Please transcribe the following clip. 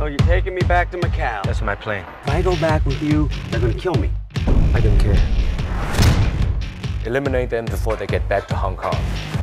Oh, you're taking me back to Macau. That's my plan. If I go back with you, they're gonna kill me. I don't care. Eliminate them before they get back to Hong Kong.